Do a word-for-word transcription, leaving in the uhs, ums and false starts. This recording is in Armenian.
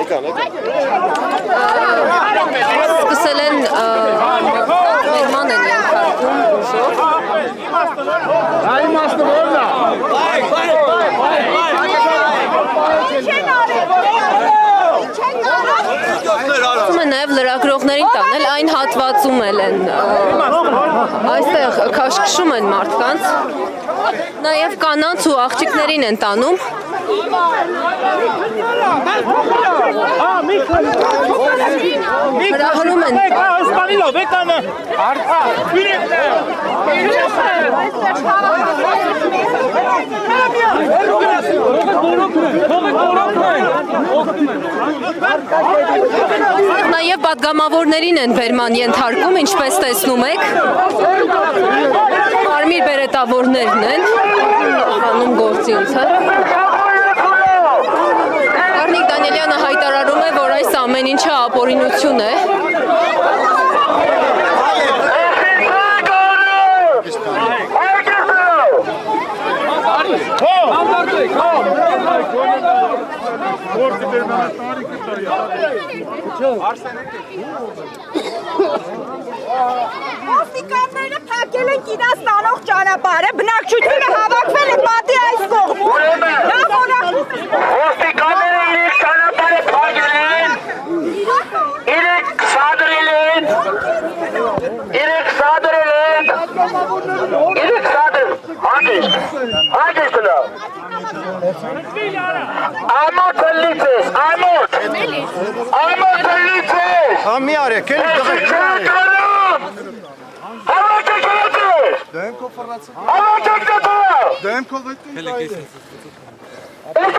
Սկսել են ներման են ենթարկում ուժով։ Այ իմաստը որն է։ Ասում են նաև լրագրողներին տանել, այն հատվածում էլ են, այստեղ քաշքշում են մարդկանց, նաև կանանց ու աղջիկներին են տանում։ Հրահրում են։ Նաև պատգամավորներին են բերման ենթարկում, ինչպես տեսնում եք, կարմիր բերետավորներն են անում գործիոնցը։ Արնիկ Դանիելյանը հայտարարում է, որ այս ամեն ինչը ապօրինություն է։ Ոստիկանները փակել են իրաց տանող ճանապարհը, բնակչությունը հավաքվել է պատի այս կողմում։ Ոստիկանները իրենց ճանապարհը փակել են, իրենք սադրել են, իրենք սադրել են, իրենք սադրել, հագիշտ, հագիշտ լավ։ Ամոթ լիցես, ամոթ, ամոթ լիցես։ Ամի արեք, էլ դղեք։ Ամոթ լիցես։ Դեմ կով վրացը։ Ամոթ լիցես։ Դեմ կով վրացը։ Ես